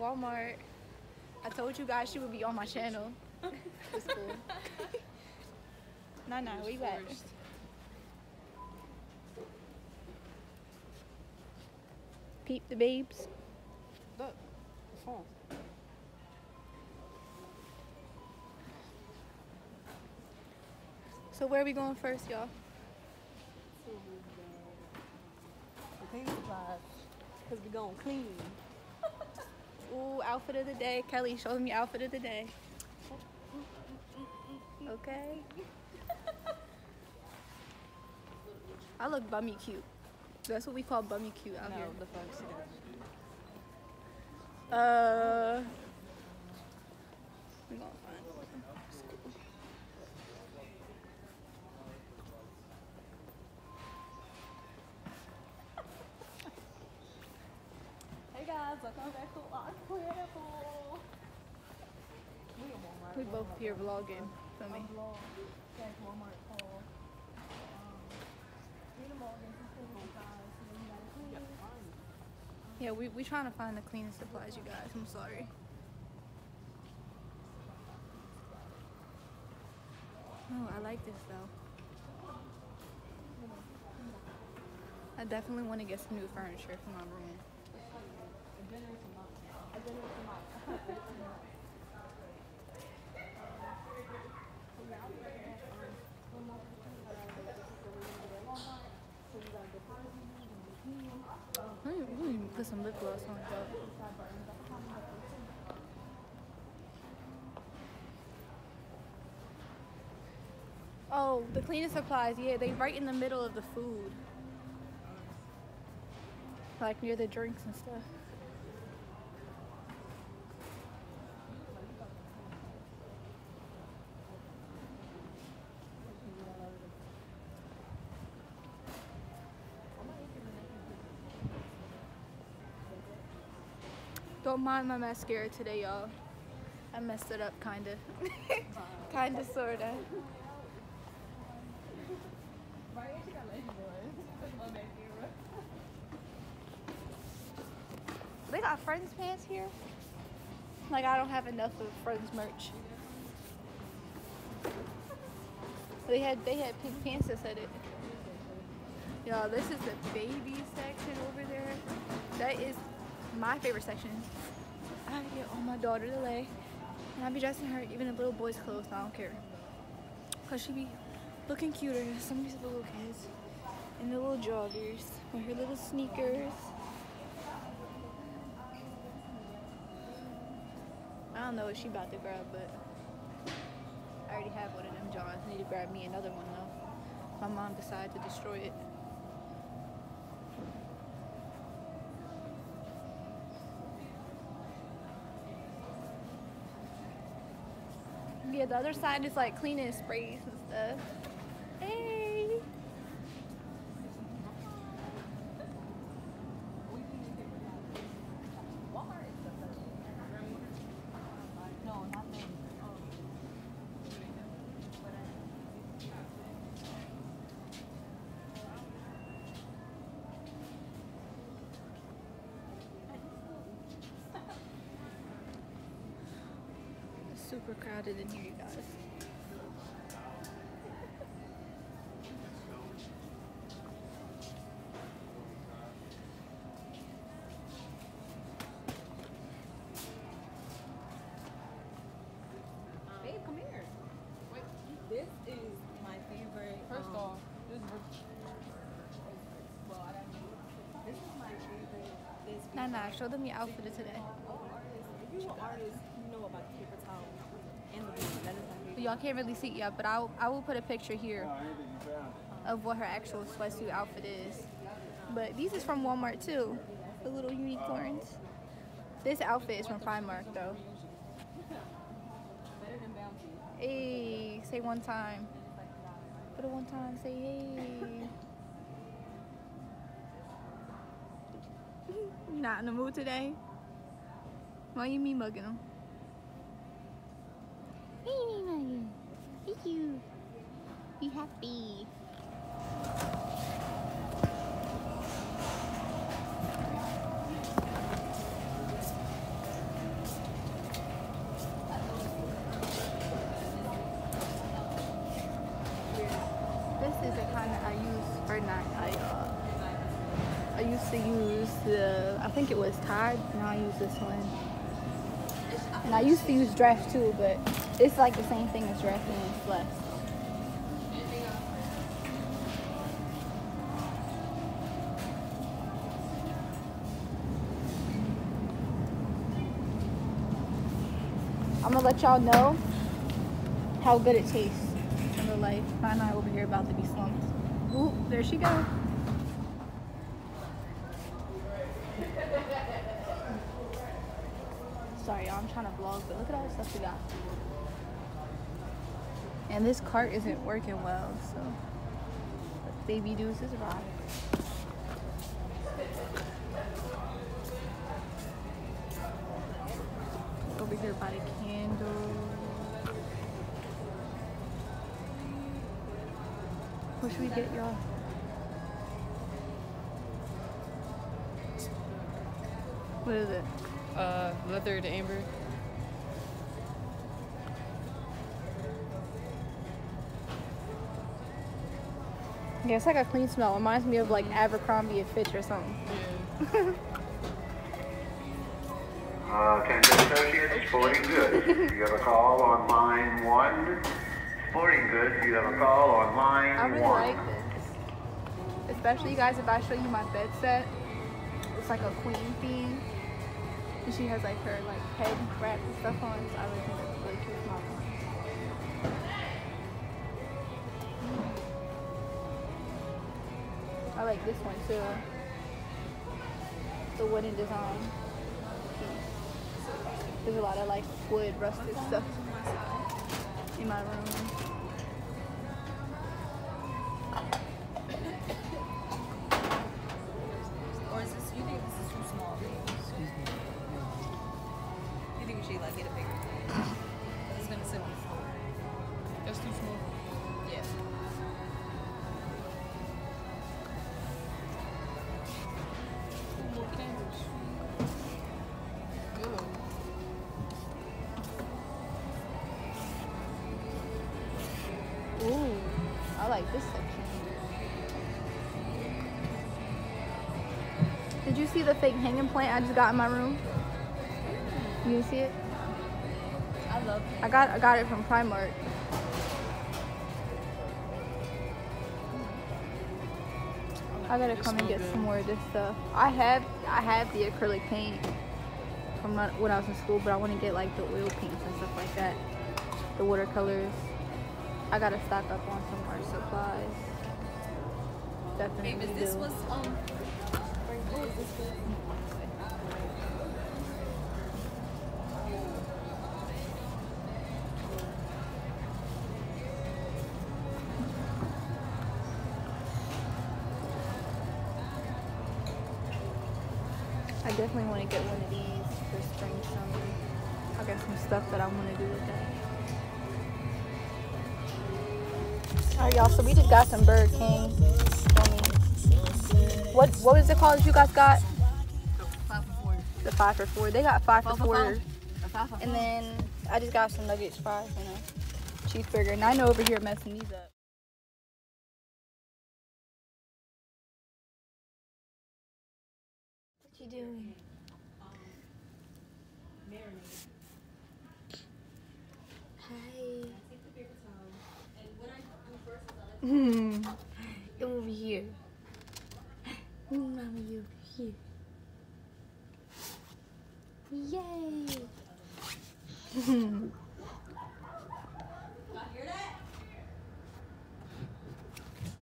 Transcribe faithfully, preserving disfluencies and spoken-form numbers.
Walmart. I told you guys she would be on my channel. It's cool. Nah, nah, where you at? Peep the babes. Look, the phone. So where are we going first, y'all? The cleaning supplies, because we going clean. Ooh, outfit of the day. Kelly, show me outfit of the day. Okay. I look bummy cute. That's what we call bummy cute out No, here. the first Uh, we gonna find one. It's cool. Hey guys, welcome back to our Incredible. We both here vlogging. Feel me? Yeah, we we trying to find the cleaning supplies, you guys. I'm sorry. Oh, I like this though. I definitely want to get some new furniture for my room. Let me, let me put some lip gloss on though. Oh, the cleaning supplies, yeah, they right in the middle of the food. Like near the drinks and stuff. Don't mind my mascara today, y'all. I messed it up, kinda. Kinda, sorta. They got Friends pants here. Like, I don't have enough of Friends merch. They had they had pink pants that said it. Y'all, this is the baby section over there. That is my favorite section. I get all my daughter to lay, and I be dressing her even in little boys' clothes. I don't care, cause she be looking cuter than some of these little kids in the little joggers with her little sneakers. I don't know what she about to grab, but I already have one of them Johns. I need to grab me another one though. My mom decided to destroy it. Yeah, the other side is like cleaning sprays and stuff. Hey! No, not them. It's super crowded in here, you guys. Babe, come here. Wait, this is my favorite. First um, off, this is well, I don't know. This is my favorite. This Nah, nah, show them your outfit of today. If you're an artist, you know about the paper towel and the bead. That is my favorite. Y'all can't really see it yet, but I will, I will put a picture here of what her actual sweatsuit outfit is. But these is from Walmart too, the little unicorns. This outfit is from Primark though. Better than Bounty. Hey, say one time. Put it one time, say hey. You not in the mood today? Why you me mugging them? Hey, me mugging. Thank you. Be happy. used to use the, I think it was Tide. Now I use this one. And I used to use Dress too, but it's like the same thing as Dress and it's less. I'm gonna let y'all know how good it tastes in real life. Mine and I over here about to be slumped. Ooh, there she goes. Sorry, y'all, I'm trying to vlog, but look at all the stuff we got. And this cart isn't working well, so baby deuces arrived. Over here by the candle. What should we get, y'all? What is it? Uh, leather to amber. Yeah, it's like a clean smell. It reminds me of like Abercrombie and Fitch or something. Yeah. Uh, Tender Associates, Sporting Goods. You have a call on line one. Sporting Goods, you have a call on line I really one. like this. Especially, you guys, if I show you my bed set. It's like a queen theme. And she has like her like head wrap and stuff on. So I really think that's really cute. Mom. I like this one too. The wooden design. There's a lot of like wood rusted stuff in my room. Or is this, you think this is too small? Excuse me. You think we should like get a bigger thing? It's gonna sit on the floor. That's too small? Yeah. Two more candles. Good. Ooh, I like this section. Did you see the fake hanging plant I just got in my room? You see it? I love it. I got I got it from Primark. I gotta come and get some more of this stuff. I have I have the acrylic paint from when I was in school, but I want to get like the oil paints and stuff like that. The watercolors. I gotta stock up on some art supplies. Definitely Babe, is this do. was um what was this for? I definitely want to get one of these for spring, summer. I got some stuff that I want to do with that. Alright, y'all, so we just got some Burger King. What what was it called that you guys got? Five for four. The five for four. They got five for Five for four. five. A five for And four. then I just got some nuggets, fries, and a cheeseburger. And I know over here messing these up. What you doing? Hi. Hmm. Come over here. Mama, you over here. Yay!